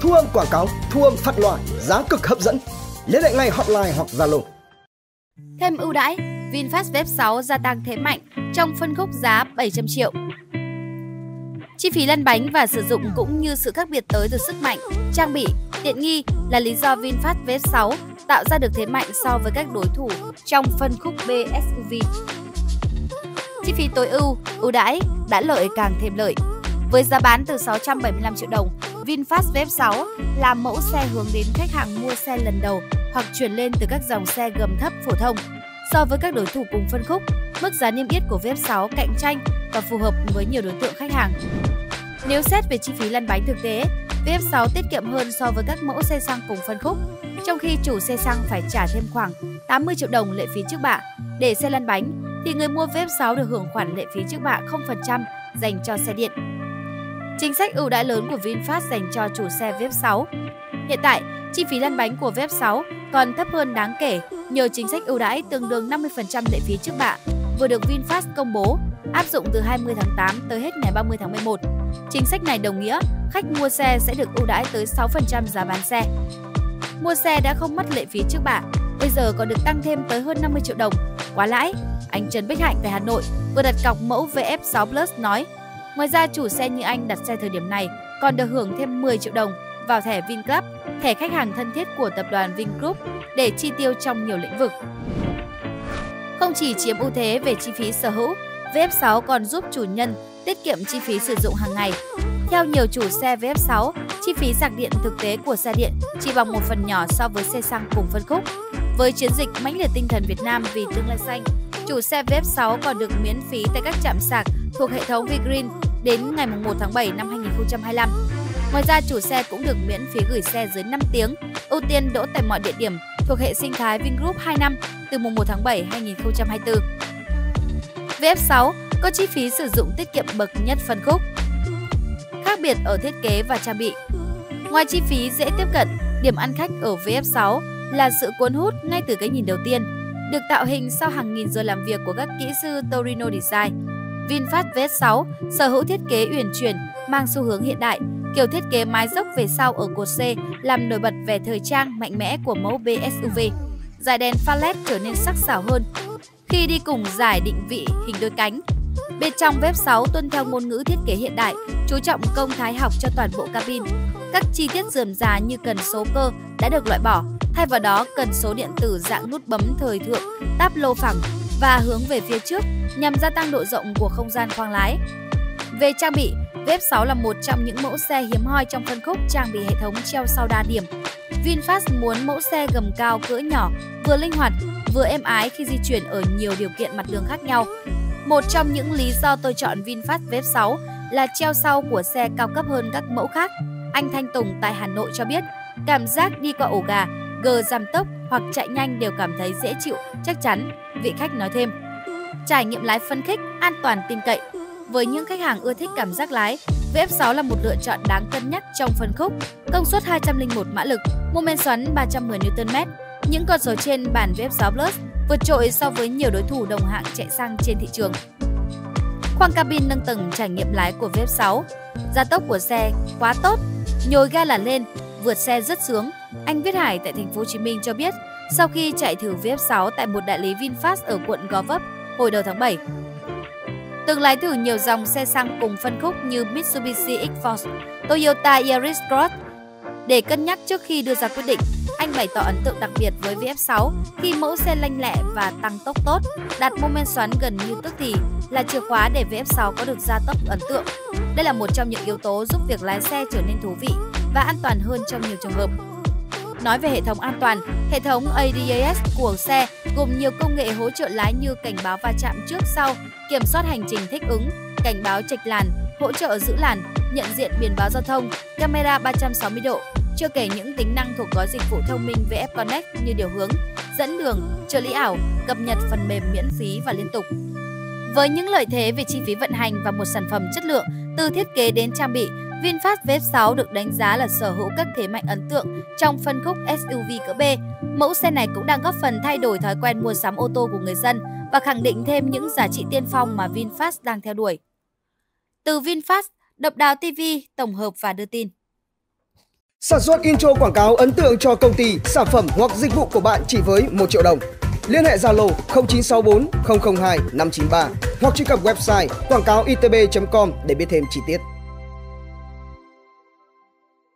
thu âm quảng cáo, thu âm phát loa, giá cực hấp dẫn. Liên hệ ngay hotline hoặc Zalo. Thêm ưu đãi, VinFast Wave 6 gia tăng thế mạnh trong phân khúc giá 700 triệu. Chi phí lăn bánh và sử dụng cũng như sự khác biệt tới từ sức mạnh, trang bị, tiện nghi là lý do VinFast Wave 6 tạo ra được thế mạnh so với các đối thủ trong phân khúc B SUV. Chi phí tối ưu đãi đã lợi càng thêm lợi. Với giá bán từ 675 triệu đồng, VinFast Wave 6 là mẫu xe hướng đến khách hàng mua xe lần đầu hoặc chuyển lên từ các dòng xe gầm thấp phổ thông. So với các đối thủ cùng phân khúc, mức giá niêm yết của Wave 6 cạnh tranh và phù hợp với nhiều đối tượng khách hàng. Nếu xét về chi phí lăn bánh thực tế, Wave 6 tiết kiệm hơn so với các mẫu xe xăng cùng phân khúc, trong khi chủ xe xăng phải trả thêm khoảng 80 triệu đồng lệ phí trước bạ. Để xe lăn bánh, thì người mua Wave 6 được hưởng khoản lệ phí trước bạ 0% dành cho xe điện. Chính sách ưu đãi lớn của VinFast dành cho chủ xe Wave 6. Hiện tại, chi phí lăn bánh của Wave 6 còn thấp hơn đáng kể nhờ chính sách ưu đãi tương đương 50% lệ phí trước bạ vừa được VinFast công bố, áp dụng từ 20 tháng 8 tới hết ngày 30 tháng 11. Chính sách này đồng nghĩa khách mua xe sẽ được ưu đãi tới 6% giá bán xe. Mua xe đã không mất lệ phí trước bạ, bây giờ còn được tăng thêm tới hơn 50 triệu đồng. Quá lãi! Anh Trần Bích Hạnh tại Hà Nội vừa đặt cọc mẫu VF6 Plus nói, ngoài ra chủ xe như anh đặt xe thời điểm này còn được hưởng thêm 10 triệu đồng vào thẻ VinClub, thẻ khách hàng thân thiết của tập đoàn Vingroup để chi tiêu trong nhiều lĩnh vực. Không chỉ chiếm ưu thế về chi phí sở hữu, VF6 còn giúp chủ nhân tiết kiệm chi phí sử dụng hàng ngày. Theo nhiều chủ xe VF6, chi phí sạc điện thực tế của xe điện chỉ bằng một phần nhỏ so với xe xăng cùng phân khúc. Với chiến dịch mãnh liệt tinh thần Việt Nam vì tương lai xanh, chủ xe VF6 còn được miễn phí tại các trạm sạc thuộc hệ thống VGreen đến ngày 1 tháng 7 năm 2025. Ngoài ra, chủ xe cũng được miễn phí gửi xe dưới 5 tiếng, ưu tiên đỗ tại mọi địa điểm thuộc hệ sinh thái Vingroup 2 năm từ mùng 1 tháng 7 2024. VF6 có chi phí sử dụng tiết kiệm bậc nhất phân khúc. Khác biệt ở thiết kế và trang bị. Ngoài chi phí dễ tiếp cận, điểm ăn khách ở VF6 là sự cuốn hút ngay từ cái nhìn đầu tiên, được tạo hình sau hàng nghìn giờ làm việc của các kỹ sư Torino Design. VinFast VF6 sở hữu thiết kế uyển chuyển, mang xu hướng hiện đại, kiểu thiết kế mái dốc về sau ở cột C làm nổi bật vẻ thời trang mạnh mẽ của mẫu B SUV. Dải đèn pha LED trở nên sắc sảo hơn khi đi cùng dải định vị hình đôi cánh. Bên trong VF6 tuân theo ngôn ngữ thiết kế hiện đại, chú trọng công thái học cho toàn bộ cabin. Các chi tiết rườm rà như cần số cơ đã được loại bỏ, thay vào đó cần số điện tử dạng nút bấm thời thượng, táp lô phẳng và hướng về phía trước nhằm gia tăng độ rộng của không gian khoang lái. Về trang bị, VF6 là một trong những mẫu xe hiếm hoi trong phân khúc trang bị hệ thống treo sau đa điểm. VinFast muốn mẫu xe gầm cao cỡ nhỏ, vừa linh hoạt, vừa êm ái khi di chuyển ở nhiều điều kiện mặt đường khác nhau. Một trong những lý do tôi chọn VinFast VF6 là treo sau của xe cao cấp hơn các mẫu khác. Anh Thanh Tùng tại Hà Nội cho biết, cảm giác đi qua ổ gà, gờ giảm tốc hoặc chạy nhanh đều cảm thấy dễ chịu, chắc chắn. Vị khách nói thêm, trải nghiệm lái phấn khích, an toàn tin cậy. Với những khách hàng ưa thích cảm giác lái, VF6 là một lựa chọn đáng cân nhắc trong phân khúc. Công suất 201 mã lực, mô men xoắn 310 Nm. Những con số trên bản VF6 Plus vượt trội so với nhiều đối thủ đồng hạng chạy xăng trên thị trường. Khoang cabin nâng tầng trải nghiệm lái của VF6. Gia tốc của xe quá tốt, nhồi ga là lên, vượt xe rất sướng. Anh Viết Hải tại thành phố Hồ Chí Minh cho biết, sau khi chạy thử VF6 tại một đại lý VinFast ở quận Gò Vấp hồi đầu tháng 7. Từng lái thử nhiều dòng xe xăng cùng phân khúc như Mitsubishi X-Force, Toyota Yaris Cross. Để cân nhắc trước khi đưa ra quyết định, anh bày tỏ ấn tượng đặc biệt với VF6 khi mẫu xe lanh lẹ và tăng tốc tốt, đạt mô men xoắn gần như tức thì là chìa khóa để VF6 có được gia tốc ấn tượng. Đây là một trong những yếu tố giúp việc lái xe trở nên thú vị và an toàn hơn trong nhiều trường hợp. Nói về hệ thống an toàn, hệ thống ADAS của xe gồm nhiều công nghệ hỗ trợ lái như cảnh báo va chạm trước sau, kiểm soát hành trình thích ứng, cảnh báo chệch làn, hỗ trợ giữ làn, nhận diện biển báo giao thông, camera 360 độ, chưa kể những tính năng thuộc gói dịch vụ thông minh VF Connect như điều hướng, dẫn đường, trợ lý ảo, cập nhật phần mềm miễn phí và liên tục. Với những lợi thế về chi phí vận hành và một sản phẩm chất lượng từ thiết kế đến trang bị, VinFast VF6 được đánh giá là sở hữu các thế mạnh ấn tượng trong phân khúc SUV cỡ B. Mẫu xe này cũng đang góp phần thay đổi thói quen mua sắm ô tô của người dân và khẳng định thêm những giá trị tiên phong mà VinFast đang theo đuổi. Từ VinFast, Độc Đáo TV tổng hợp và đưa tin. Sản xuất intro quảng cáo ấn tượng cho công ty, sản phẩm hoặc dịch vụ của bạn chỉ với 1 triệu đồng. Liên hệ Zalo 0964 002 593 hoặc truy cập website quảng cáo itb.com để biết thêm chi tiết.